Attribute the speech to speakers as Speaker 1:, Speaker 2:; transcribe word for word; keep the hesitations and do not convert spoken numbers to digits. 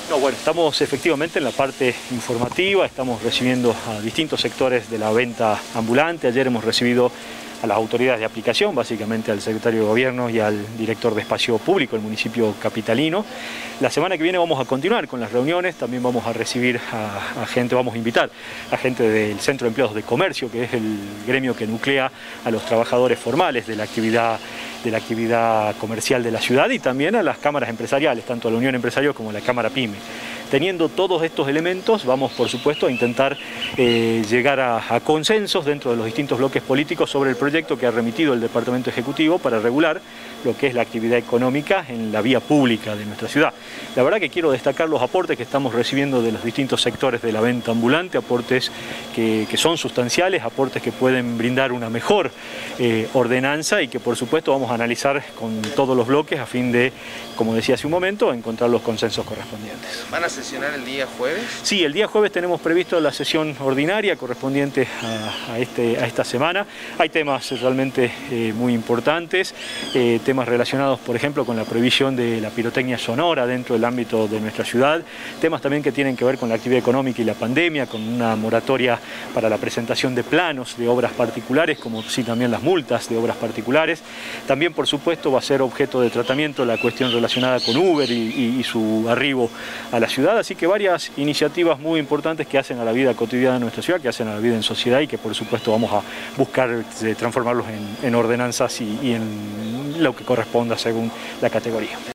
Speaker 1: No, bueno, estamos efectivamente en la parte informativa, estamos recibiendo a distintos sectores de la venta ambulante. Ayer hemos recibido a las autoridades de aplicación, básicamente al secretario de Gobierno y al director de Espacio Público del municipio capitalino. La semana que viene vamos a continuar con las reuniones, también vamos a recibir a, a gente, vamos a invitar a gente del Centro de Empleados de Comercio, que es el gremio que nuclea a los trabajadores formales de la actividad, de la actividad comercial de la ciudad, y también a las cámaras empresariales, tanto a la Unión Empresario como a la Cámara PYME. Teniendo todos estos elementos, vamos por supuesto a intentar eh, llegar a, a consensos dentro de los distintos bloques políticos sobre el proyecto que ha remitido el Departamento Ejecutivo para regular lo que es la actividad económica en la vía pública de nuestra ciudad. La verdad que quiero destacar los aportes que estamos recibiendo de los distintos sectores de la venta ambulante, aportes que, que son sustanciales, aportes que pueden brindar una mejor eh, ordenanza y que por supuesto vamos a analizar con todos los bloques a fin de, como decía hace un momento, encontrar los consensos correspondientes.
Speaker 2: ¿Van a sesionar el día jueves?
Speaker 1: Sí, el día jueves tenemos previsto la sesión ordinaria correspondiente a, a, este, a esta semana. Hay temas realmente eh, muy importantes, eh, temas relacionados, por ejemplo, con la prohibición de la pirotecnia sonora dentro del ámbito de nuestra ciudad, temas también que tienen que ver con la actividad económica y la pandemia, con una moratoria para la presentación de planos de obras particulares, como sí también las multas de obras particulares. También, por supuesto, va a ser objeto de tratamiento la cuestión relacionada con Uber y, y, y su arribo a la ciudad, así que varias iniciativas muy importantes que hacen a la vida cotidiana de nuestra ciudad, que hacen a la vida en sociedad y que por supuesto vamos a buscar eh, transformarlos en, en ordenanzas y, y en lo que corresponda según la categoría.